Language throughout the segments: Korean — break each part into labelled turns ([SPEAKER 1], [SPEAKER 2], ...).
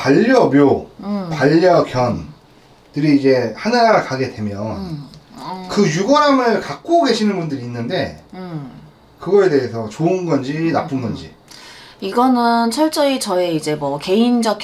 [SPEAKER 1] 반려묘, 반려견들이 이제 하나하나 가게 되면 그 유골함을 갖고 계시는 분들이 있는데 그거에 대해서 좋은 건지 나쁜 건지.
[SPEAKER 2] 이거는 철저히 저의 이제 뭐 개인적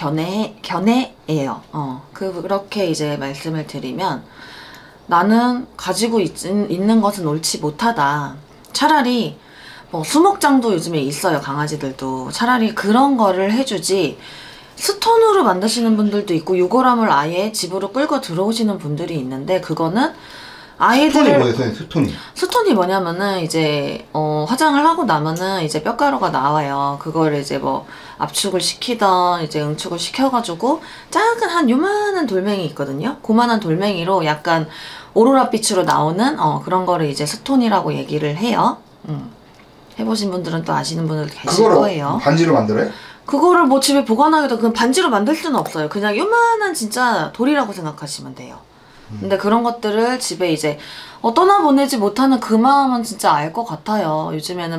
[SPEAKER 2] 견해예요. 그렇게 이제 말씀을 드리면, 나는 가지고 있는 것은 옳지 못하다. 차라리 뭐 수목장도 요즘에 있어요. 강아지들도. 차라리 그런 거를 해주지, 스톤으로 만드시는 분들도 있고 유골함을 아예 집으로 끌고 들어오시는 분들이 있는데, 그거는 아이들을.
[SPEAKER 1] 스톤이 뭐예요? 스톤이?
[SPEAKER 2] 스톤이 뭐냐면은 이제 화장을 하고 나면은 이제 뼈가루가 나와요. 그걸 이제 뭐 압축을 시키던 이제 응축을 시켜가지고 작은 한 요만한 돌멩이 있거든요. 그만한 돌멩이로 약간 오로라빛으로 나오는 그런 거를 이제 스톤이라고 얘기를 해요. 해보신 분들은 또 아시는 분들 계실 거예요.
[SPEAKER 1] 반지로 만들어요?
[SPEAKER 2] 그거를 뭐 집에 보관하기도, 그냥 반지로 만들 수는 없어요. 그냥 요만한 진짜 돌이라고 생각하시면 돼요. 근데 그런 것들을 집에 이제 떠나보내지 못하는 그 마음은 진짜 알 것 같아요. 요즘에는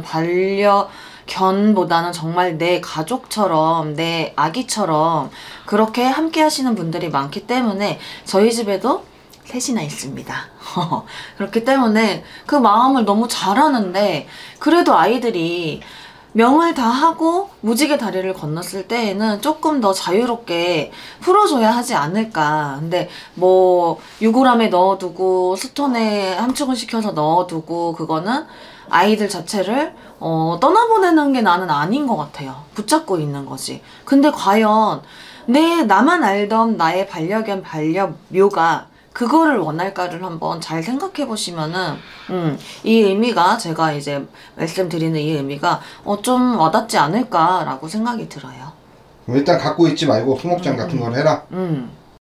[SPEAKER 2] 반려견보다는 정말 내 가족처럼, 내 아기처럼 그렇게 함께 하시는 분들이 많기 때문에 저희 집에도 셋이나 있습니다. 그렇기 때문에 그 마음을 너무 잘하는데, 그래도 아이들이 명을 다 하고 무지개 다리를 건넜을 때에는 조금 더 자유롭게 풀어줘야 하지 않을까. 근데 뭐 유골함에 넣어두고 스톤에 함축을 시켜서 넣어두고, 그거는 아이들 자체를 떠나보내는 게 나는 아닌 것 같아요. 붙잡고 있는 거지. 근데 과연 나만 알던 나의 반려견, 반려묘가 그거를 원할까를 한번 잘 생각해 보시면은 이 의미가, 제가 이제 말씀드리는 이 의미가 좀 와닿지 않을까라고 생각이 들어요.
[SPEAKER 1] 일단 갖고 있지 말고 수목장 같은 걸 해라.